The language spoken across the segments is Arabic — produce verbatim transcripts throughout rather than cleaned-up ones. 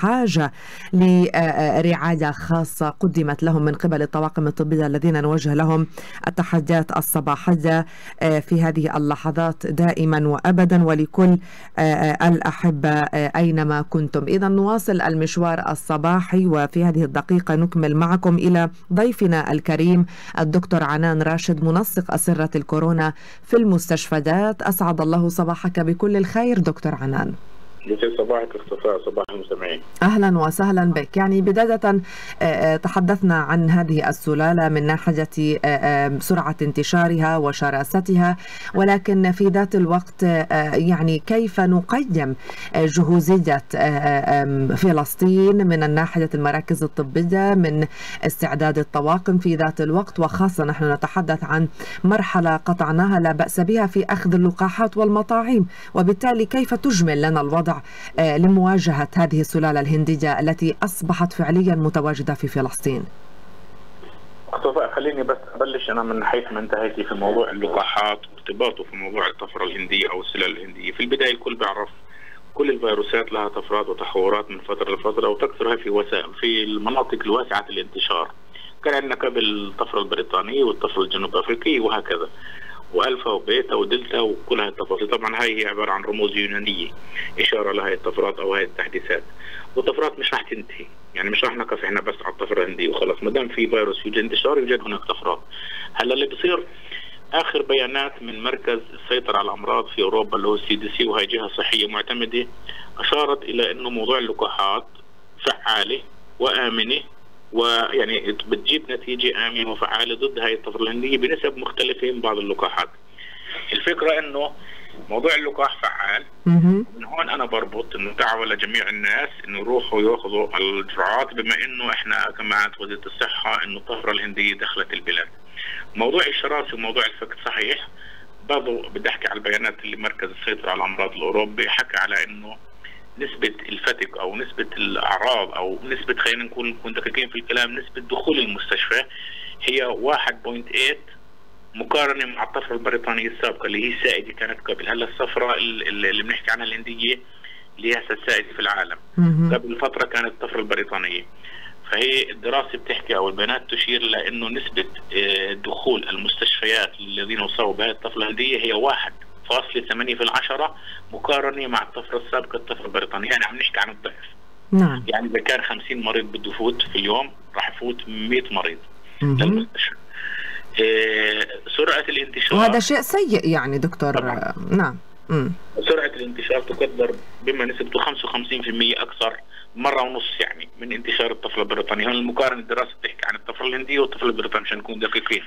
بحاجة لرعاية خاصة قدمت لهم من قبل الطواقم الطبية الذين نوجه لهم التحديات الصباحية في هذه اللحظات دائما وأبدا، ولكل الأحبة أينما كنتم. إذا نواصل المشوار الصباحي، وفي هذه الدقيقة نكمل معكم إلى ضيفنا الكريم الدكتور عنان راشد، منسق أسرة الكورونا في المستشفيات. أسعد الله صباحك بكل الخير دكتور عنان. يسعد صباحك اختفاء، صباح المستمعين. اهلا وسهلا بك. يعني بداية تحدثنا عن هذه السلالة من ناحية سرعة انتشارها وشراستها، ولكن في ذات الوقت يعني كيف نقيم جهوزية فلسطين من الناحية المراكز الطبية، من استعداد الطواقم في ذات الوقت، وخاصة نحن نتحدث عن مرحلة قطعناها لا بأس بها في أخذ اللقاحات والمطاعيم، وبالتالي كيف تجمل لنا الوضع لمواجهة هذه السلالة الهندية التي أصبحت فعليا متواجدة في فلسطين؟ خليني بس أبلش أنا من حيث ما انتهيتي في موضوع اللقاحات وارتباطه في موضوع الطفرة الهندية أو السلالة الهندية. في البداية الكل بيعرف كل الفيروسات لها طفرات وتحورات من فترة لفترة، وتكثرها في وسائل في المناطق الواسعة الانتشار. كان عندنا قبل الطفرة البريطانية والطفرة الجنوب أفريقية وهكذا، والفا وبيتا ودلتا وكل هذه التفاصيل. طبعا هاي هي عباره عن رموز يونانيه اشاره لهي الطفرات او هاي التحديثات، والطفرات مش راح تنتهي، يعني مش راح نقف احنا بس على الطفره الهنديه وخلاص. ما دام في فيروس يوجد انتشار يوجد هناك طفرات. هلا اللي بصير اخر بيانات من مركز السيطره على الامراض في اوروبا اللي هو السي دي سي، وهي جهه صحيه معتمده، اشارت الى انه موضوع اللقاحات فعاله وامنه، ويعني بتجيب نتيجة آمنة وفعالة ضد هاي الطفرة الهندية بنسب مختلفة من بعض اللقاحات. الفكرة انه موضوع اللقاح فعال، ومن هون انا بربط انه دعوة لجميع الناس انه يروحوا ياخذوا الجرعات، بما انه احنا كما وزارة الصحة انه الطفرة الهندية دخلت البلاد. موضوع الشراسة وموضوع الفك صحيح، برضه بدي احكي على البيانات اللي مركز السيطرة على الامراض الاوروبي حكى على انه نسبة الفتك أو نسبة الأعراض أو نسبة، خلينا نكون نكون دقيقين في الكلام، نسبة دخول المستشفى هي واحد فاصلة ثمانية مقارنة مع الطفرة البريطانية السابقة اللي هي السائدة كانت قبل. هلا الصفرة اللي بنحكي عنها الهندية اللي هي السائدة في العالم، قبل فترة كانت الطفرة البريطانية. فهي الدراسة بتحكي أو البيانات تشير لأنه نسبة دخول المستشفيات الذين أصابوا بهذه الطفرة الهندية هي واحد فاصلة ثمانية في العشرة مقارنة مع الطفرة السابقة الطفرة البريطانية. يعني عم نحكي عن الضعف. نعم. يعني إذا كان خمسين مريض بده يفوت في اليوم راح يفوت مئة مريض للمستشفى. إيه سرعة الانتشار، وهذا شيء سيء يعني دكتور. طبعا. نعم. مم. سرعة الانتشار تقدر بما نسبته خمسة وخمسين بالمئة أكثر مرة ونص يعني من انتشار الطفرة البريطانية. هون المقارنة الدراسة بتحكي عن الطفرة الهندية والطفرة البريطانية عشان نكون دقيقين.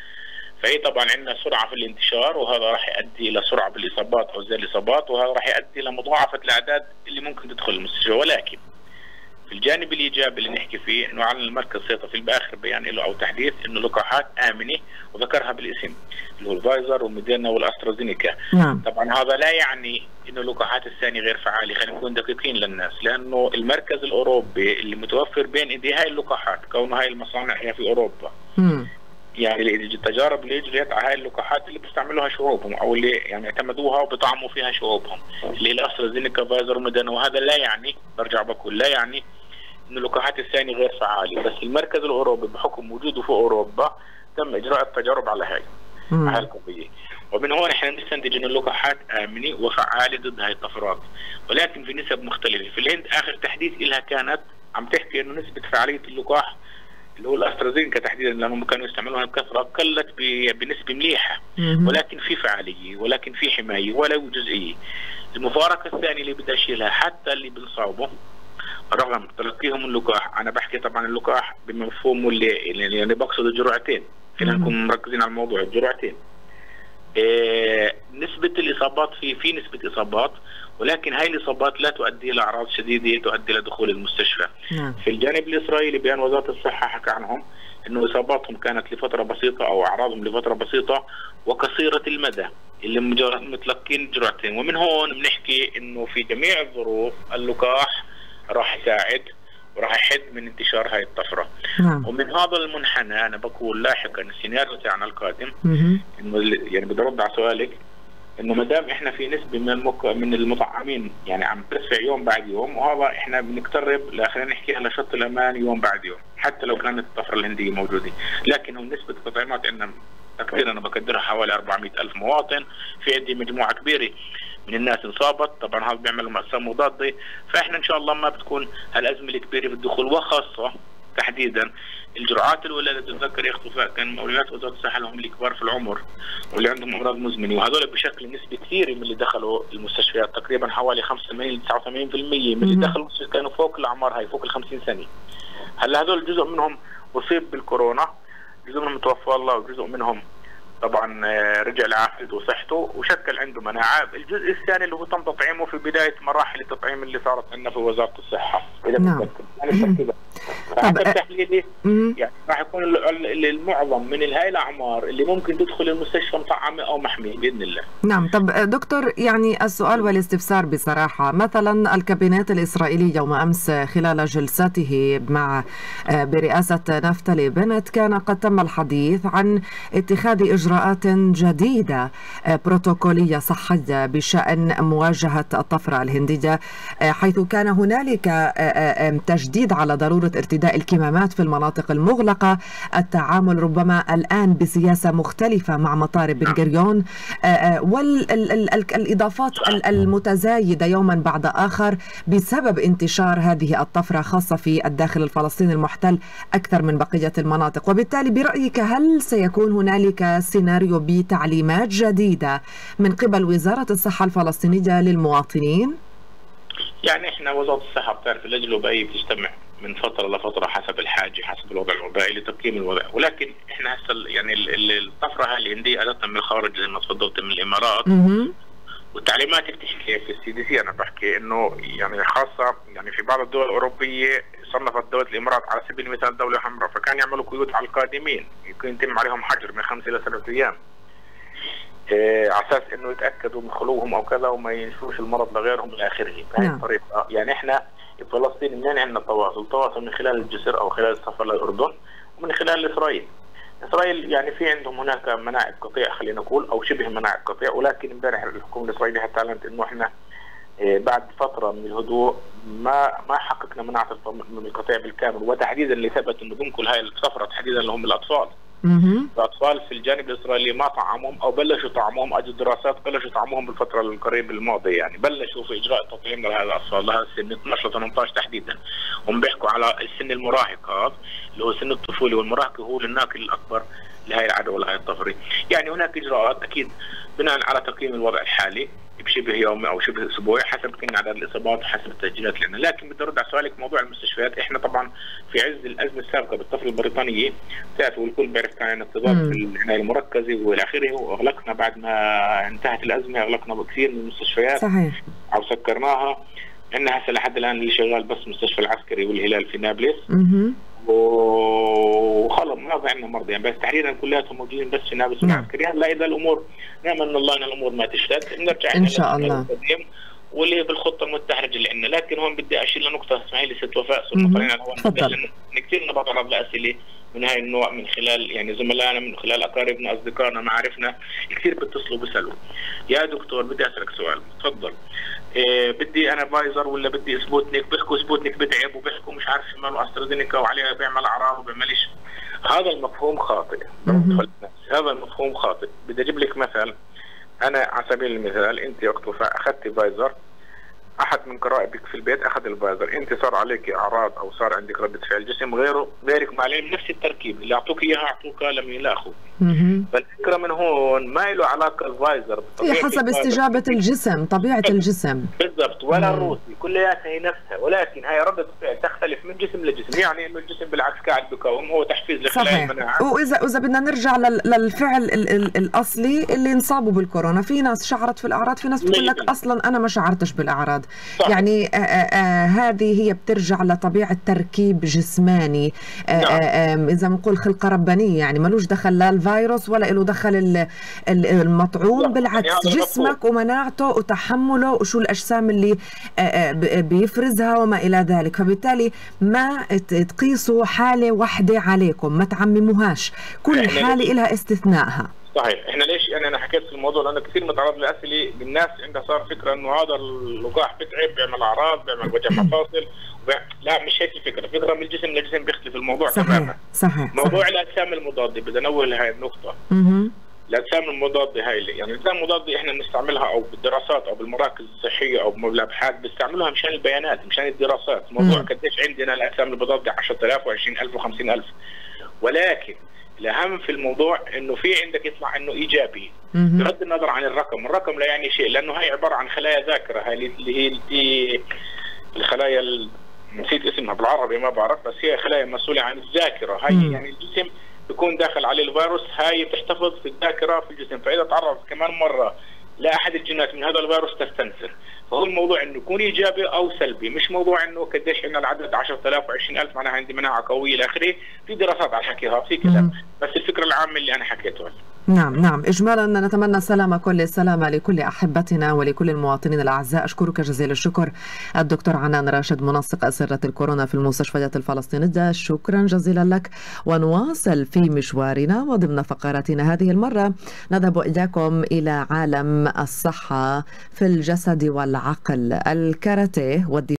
فهي طبعا عندنا سرعه في الانتشار، وهذا راح يؤدي الى سرعه بالاصابات او زياده الاصابات، وهذا راح يؤدي الى مضاعفه الاعداد اللي ممكن تدخل المستشفى. ولكن في الجانب الايجابي اللي نحكي فيه انه على المركز سيطر في الاخر بيان له او تحديث انه لقاحات امنه وذكرها بالاسم اللي هو الفايزر والموديرنا والاسترازينيكا. نعم. طبعا هذا لا يعني انه اللقاحات الثانيه غير فعاله، خلينا نكون دقيقين للناس، لانه المركز الاوروبي اللي متوفر بين ايدي هاي اللقاحات كون هاي المصانع هي في اوروبا. مم. يعني التجارب اللي اجريت على هاي اللقاحات اللي بيستعملوها شعوبهم او اللي يعني اعتمدوها وبيطعموا فيها شعوبهم اللي هي الاسترازينيكا فايزر وموديرنا، وهذا لا يعني، برجع بقول لا يعني انه اللقاحات الثانيه غير فعاله، بس المركز الاوروبي بحكم وجوده في اوروبا تم اجراء التجارب على هاي على هاي القضيه. ومن هون احنا نستنتج ان اللقاحات امنه وفعاله ضد هاي الطفرات، ولكن في نسب مختلفه. في الهند اخر تحديث لها كانت عم تحكي انه نسبه فعاليه اللقاح اللي هو الاسترازينيكا تحديدا لانهم كانوا يستعملوها بكثره قلت بنسبه مليحه، ولكن في فعاليه ولكن في حمايه ولو جزئيه. المفارقه الثانيه اللي بدي اشيلها حتى اللي بنصابوا رغم تلقيهم اللقاح، انا بحكي طبعا اللقاح بمفهومه اللي يعني بقصد الجرعتين، خلينا نكون مركزين على الموضوع الجرعتين. إيه نسبه الاصابات في في نسبه اصابات، ولكن هاي الاصابات لا تؤدي الى اعراض شديده تؤدي الى دخول المستشفى. نعم. في الجانب الاسرائيلي بيان وزاره الصحه حكى عنهم انه اصاباتهم كانت لفتره بسيطه او اعراضهم لفتره بسيطه وقصيره المدى اللي متلقين جرعتين. ومن هون بنحكي انه في جميع الظروف اللقاح راح يساعد وراح يحد من انتشار هاي الطفره. نعم. ومن هذا المنحنى انا بقول لاحقا السيناريو تاعنا القادم انه يعني بدي ارد على سؤالك انه ما دام احنا في نسبه من المك... من المطعمين يعني عم ترفع يوم بعد يوم، وهذا احنا بنقترب خلينا نحكيها لشط الامان يوم بعد يوم، حتى لو كانت الطفره الهنديه موجوده، لكن هو نسبه التطعيمات عندنا تقديرا انا بقدرها حوالي أربعمائة ألف مواطن، في عندي مجموعه كبيره من الناس انصابت، طبعا هذا بيعملوا اجسام مضاده، فاحنا ان شاء الله ما بتكون هالازمه الكبيره في الدخول، وخاصه تحديدا الجرعات الولاده. تتذكر يا اخت وفاء كان مولويات وزاره الصحه لهم الكبار في العمر واللي عندهم امراض مزمنه، وهذول بشكل نسبه كثيره من اللي دخلوا المستشفيات، تقريبا حوالي خمسة وثمانين تسعة وثمانين بالمئة من اللي دخلوا كانوا فوق الاعمار هاي، فوق ال خمسين سنه. هلا هذول جزء منهم اصيب بالكورونا، جزء منهم توفى الله، وجزء منهم طبعا رجع لعافيته وصحته وشكل عنده مناعه. الجزء الثاني اللي هو تم تطعيمه في بدايه مراحل التطعيم اللي صارت عندنا في وزاره الصحه، اذا نعم. بتذكر حسب تحليلي يعني راح يكون المعظم من هاي الاعمار اللي ممكن تدخل المستشفى مطعمه او محميه باذن الله. نعم. طب دكتور، يعني السؤال والاستفسار بصراحه، مثلا الكابينت الاسرائيلي يوم امس خلال جلسته مع برئاسه نفتالي بنت كان قد تم الحديث عن اتخاذ اجراءات جديده بروتوكوليه صحيه بشان مواجهه الطفره الهنديه، حيث كان هنالك تشديد على ضروره ارتداء الكمامات في المناطق المغلقة، التعامل ربما الآن بسياسة مختلفة مع مطار بن غوريون، والإضافات المتزايدة يوما بعد آخر بسبب انتشار هذه الطفرة خاصة في الداخل الفلسطيني المحتل أكثر من بقية المناطق. وبالتالي برأيك هل سيكون هنالك سيناريو بتعليمات جديدة من قبل وزارة الصحة الفلسطينية للمواطنين؟ يعني احنا وزارة الصحة بتعرف اللجنة الوبائية بتجتمع من فترة لفترة حسب الحاجة، حسب الوضع الوبائي لتقييم الوضع، ولكن احنا هسه يعني الطفرة هاي الهندية أتتنا من الخارج زي ما تفضلت من الإمارات، والتعليمات اللي بتحكي في السي دي سي أنا بحكي إنه يعني خاصة يعني في بعض الدول الأوروبية صنفت دولة الإمارات على سبيل المثال دولة حمراء، فكان يعملوا قيود على القادمين، يمكن يتم عليهم حجر من خمسة إلى سبعة أيام إيه على اساس انه يتاكدوا من خلوهم او كذا وما ينشروش المرض لغيرهم الى اخره. بهذه الطريقه يعني احنا في فلسطين منين عندنا تواصل؟ تواصل من خلال الجسر او خلال السفر للاردن ومن خلال اسرائيل. اسرائيل يعني في عندهم هناك مناعه قطيع خلينا نقول او شبه مناعه قطيع، ولكن امبارح الحكومه الاسرائيليه حتى اعلنت انه احنا إيه بعد فتره من الهدوء ما ما حققنا مناعه القطيع بالكامل، وتحديدا اللي ثبت انه ضمن كل هاي السفره تحديدا اللي هم الاطفال. الأطفال في الجانب الإسرائيلي ما طعموهم أو بلشوا طعموهم، أجل دراسات بلشوا طعموهم بالفترة القريبة الماضية، يعني بلشوا في إجراء تطعيم لهذا الأطفال لهذا السن اثنعش و ثمانية عشر تحديدا، هم بيحكوا على السن المراهق هذا اللي هو سن الطفولة، والمراهق هو الناقل الأكبر لهي العدوى ولهي الطفرة. يعني هناك إجراءات أكيد بناء على تقييم الوضع الحالي بشبه يومي او شبه اسبوعي حسب كنا عدد الاصابات وحسب التسجيلات اللي عندنا، لكن بدي ارد على سؤالك موضوع المستشفيات، احنا طبعا في عز الازمه السابقه بالطفره البريطانيه تعرفوا والكل بيعرف كان عندنا اضطراب في العنايه المركزه والى اخره، واغلقنا بعد ما انتهت الازمه اغلقنا كثير من المستشفيات صحيح او سكرناها. عندنا هسه لحد الان اللي شغال بس المستشفى العسكري والهلال في نابلس وخلص ما عندنا مرضى يعني، بس تحديدا كلياتهم موجودين بس في نابلس والعسكري. هلا اذا الامور نامل من الله ان الامور ما تشتد بنرجع ان شاء الله واللي هي بالخطه المتحرجه اللي عندنا. لكن هون بدي اشير لنقطه اسمحي لي ست وفاء صرنا طالعين على الهواء كثير نتعرض لاسئله من هاي النوع من خلال يعني زملائنا من خلال اقاربنا اصدقائنا معارفنا كثير بيتصلوا بيسالوا يا دكتور بدي اسالك سؤال تفضل إيه بدي انا فايزر ولا بدي سبوتنيك، بيحكوا سبوتنيك بتعب وبيحكوا مش عارف ماله استرازينيكا وعليها بيعمل اعراض وبيعملش. هذا المفهوم خاطئ، هذا المفهوم خاطئ. بدي اجيب لك مثل، انا على سبيل المثال انت يا اخت وفاء اخذتي فايزر، احد من قرائبك في البيت اخذ الفايزر، انت صار عليك اعراض او صار عندك رده فعل جسم غيره غيرك ما عليه نفس التركيب اللي اعطوك اياها اعطوك لم يلاخوا. فالفكره من هون ما له علاقه الفايزر هي حسب استجابه الجسم طبيعه الجسم بالضبط، ولا الروسي كلياتها هي نفسها، ولكن هي رده فعل تختلف من جسم لجسم، يعني انه الجسم بالعكس قاعد بقاوم هو تحفيز لخلايا المناعه. واذا اذا بدنا نرجع للفعل ال ال الاصلي اللي انصابوا بالكورونا، في ناس شعرت في الاعراض، في ناس بتقول لك اصلا انا ما شعرتش بالاعراض. صح. يعني آآ آآ هذه هي بترجع لطبيعه تركيب جسماني اذا بنقول خلقه ربانيه، يعني ملوش دخل لا الفيروس ولا له دخل المطعوم، بالعكس يعني جسمك ومناعته وتحمله وشو الاجسام اللي بيفرزها وما الى ذلك. فبالتالي ما تقيسوا حاله واحده عليكم، ما تعمموهاش، كل حاله لها استثنائها. صحيح. احنا ليش يعني انا حكيت في الموضوع؟ لانه كثير متعرض لاسئله الناس عندها صار فكره انه هذا اللقاح بتعب، بيعمل اعراض، بيعمل وجع مفاصل. لا، مش هيك الفكره، الفكره من الجسم للجسم بيختلف الموضوع تماما. صحيح. موضوع صحيح. الاجسام المضاده بدنا ننوه لهي النقطه. اها. الاجسام المضاده هاي يعني الاجسام المضاده احنا بنستعملها او بالدراسات او بالمراكز الصحيه او بالابحاث بنستعملها مشان البيانات، مشان الدراسات. موضوع قديش عندنا الاجسام المضاده عشرة آلاف وعشرين ألف وخمسين ألف، ولكن الاهم في الموضوع انه في عندك يطلع انه ايجابي بغض النظر عن الرقم. الرقم لا يعني شيء، لانه هي عباره عن خلايا ذاكره، هاي اللي هي الخلايا ال... نسيت اسمها بالعربي ما بعرف، بس هي خلايا مسؤوله عن الذاكره. هاي مم. يعني الجسم بيكون داخل عليه الفيروس، هاي بتحتفظ في الذاكره في الجسم، فاذا تعرض كمان مره لاحد الجينات من هذا الفيروس تستنسخ. فهو الموضوع انه يكون ايجابي او سلبي، مش موضوع انه قديش عندنا العدد عشرة آلاف وعشرين ألف معناها عندي مناعه قويه الى اخره. في دراسات على حكيها، في كلام، بس الفكره العامه اللي انا حكيته. نعم نعم، إجمالا نتمنى السلامة، كل السلامة لكل أحبتنا ولكل المواطنين الأعزاء. أشكرك جزيل الشكر الدكتور عنان راشد، منسق أسرة الكورونا في المستشفيات الفلسطينية. شكرا جزيلا لك. ونواصل في مشوارنا، وضمن فقراتنا هذه المرة نذهب إياكم إلى عالم الصحة في الجسد والعقل، الكاراتيه والدفاع